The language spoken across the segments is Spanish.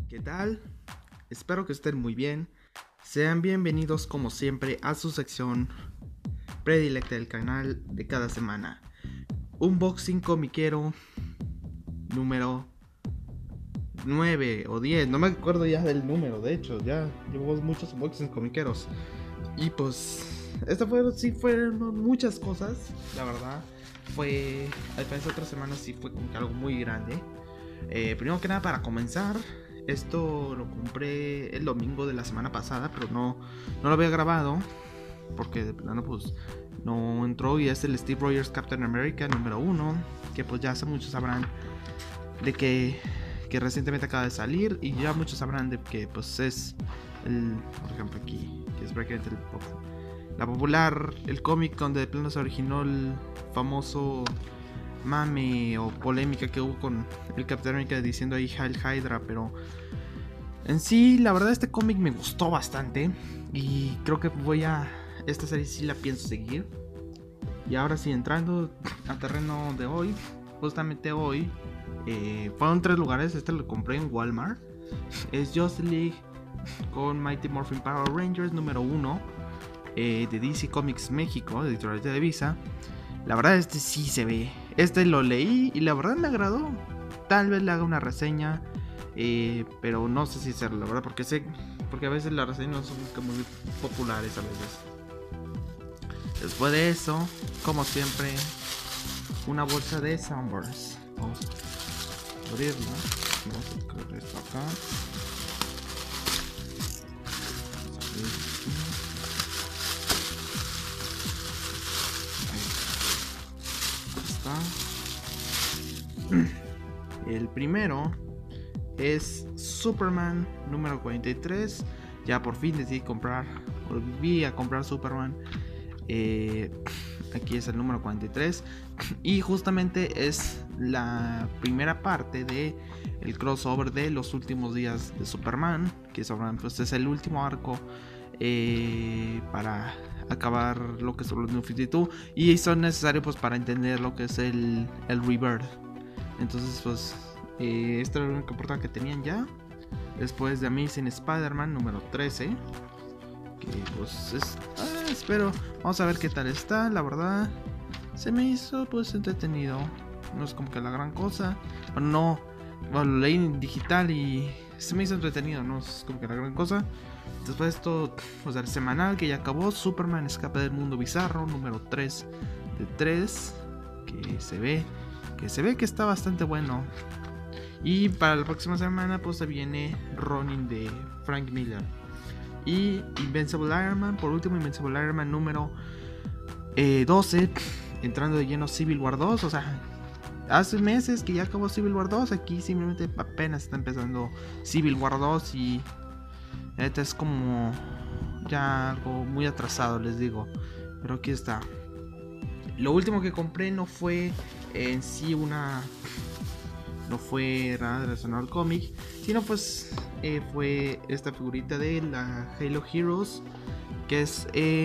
¿Qué tal? Espero que estén muy bien. Sean bienvenidos como siempre a su sección predilecta del canal de cada semana. Unboxing comiquero número 9 o 10. No me acuerdo ya del número, de hecho, ya llevo muchos unboxings comiqueros. Y pues, fueron muchas cosas, la verdad. A diferencia de otras semanas, sí fue como que algo muy grande. Primero que nada, para comenzar, esto lo compré el domingo de la semana pasada, pero no lo había grabado porque de plano pues no entró. Y es el Steve Rogers Captain America número 1, que pues ya muchos sabrán de que recientemente acaba de salir, y ya muchos sabrán de que pues es por ejemplo aquí, que es prácticamente el cómic donde de plano se originó el famoso mame o polémica que hubo con el Capitán América diciendo ahí Heil Hydra. Pero en sí, la verdad, este cómic me gustó bastante y creo que esta serie sí la pienso seguir. Y ahora sí, entrando a terreno de hoy, justamente hoy fueron 3 lugares. Este lo compré en Walmart. Es Justice League con Mighty Morphin Power Rangers número 1 de DC Comics México, de Editorial Televisa. La verdad, este sí se ve. Este lo leí y la verdad me agradó. Tal vez le haga una reseña, pero no sé si hacerlo, la verdad, porque a veces las reseñas no son como muy populares a veces. Después de eso, como siempre, una bolsa de Sunburst. Vamos a abrirla. Vamos a poner esto acá. El primero es Superman número 43. Ya por fin volví a comprar Superman. Aquí es el número 43. Y justamente es la primera parte de el crossover de los últimos días de Superman, que pues es el último arco para acabar lo que es los New 52, y son necesarios pues para entender lo que es el Rebirth. Entonces pues esta era la única portada que tenían ya. Después de Amazing Spider-Man número 13, que pues espero, vamos a ver qué tal está. La verdad se me hizo pues entretenido, no es como que la gran cosa. Bueno, lo leí en digital y se me hizo entretenido, no es como que la gran cosa. Después de esto, pues el semanal que ya acabó, Superman Escape del Mundo Bizarro número 3 de 3, que se ve que está bastante bueno. Y para la próxima semana pues se viene Ronin de Frank Miller. Y Invincible Iron Man, por último, Invincible Iron Man número 12, entrando de lleno Civil War 2. O sea, hace meses que ya acabó Civil War 2, aquí simplemente apenas está empezando Civil War 2 y este es como ya algo muy atrasado, les digo. Pero aquí está. Lo último que compré no fue en sí no fue nada relacionado al cómic, sino pues fue esta figurita de la Halo Heroes, que es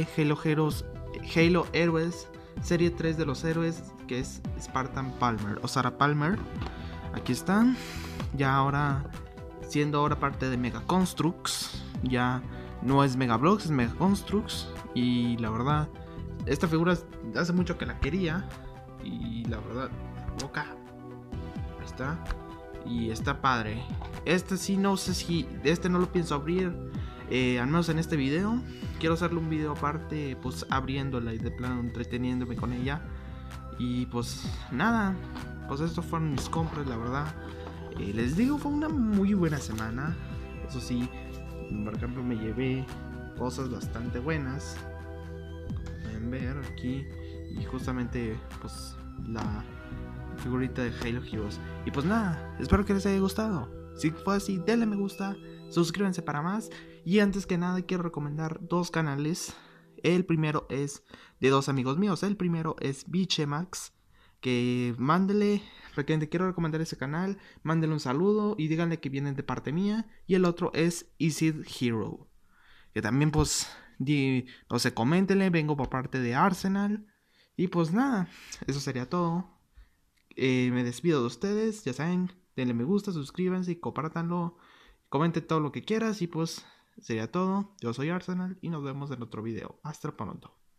Halo Heroes serie 3 de los héroes, que es Spartan Palmer o Sarah Palmer. Aquí están, ya ahora siendo ahora parte de Mega Construx. Ya no es Mega Bloks, es Mega Construx. Y la verdad, esta figura hace mucho que la quería, y la verdad, boca está y está padre. Este sí, no sé si no lo pienso abrir, al menos en este video. Quiero hacerle un video aparte, pues abriéndola y de plano entreteniéndome con ella. Y pues nada, pues estos fueron mis compras, la verdad. Les digo, fue una muy buena semana. Eso sí, por ejemplo, me llevé cosas bastante buenas, como pueden ver aquí. Y justamente pues la figurita de Halo Heroes. Y pues nada, espero que les haya gustado. Si fue así, denle me gusta, suscríbanse para más. Y antes que nada quiero recomendar 2 canales. El primero es de 2 amigos míos. El primero es Bichemax, que quiero recomendar ese canal, mándele un saludo y díganle que vienen de parte mía. Y el otro es Isid Hero, que también pues no sé, coméntenle, vengo por parte de Arsenal. Y pues nada, eso sería todo. Me despido de ustedes, ya saben, denle me gusta, suscríbanse y compártanlo Comente todo lo que quieras y pues sería todo. Yo soy Arsenal y nos vemos en otro video. Hasta pronto.